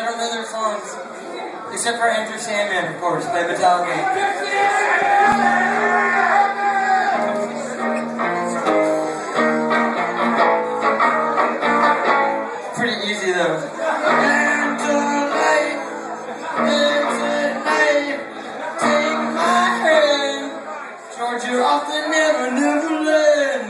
I don't know their songs, except for Enter Sandman, of course, by Metallica. Pretty easy though. Into life, take my hand, Georgia off the never land.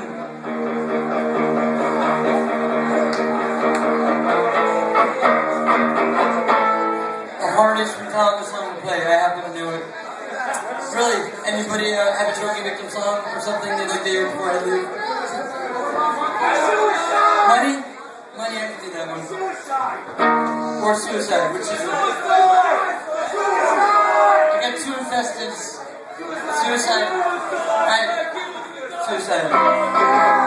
Hardest Metallica song to play. I happen to do it. Really, anybody have a drug victim song or something they'd like to hear before I leave? Money? Money, I can do that one. Or Suicide, which is I got two infesteds. Suicide. Suicide.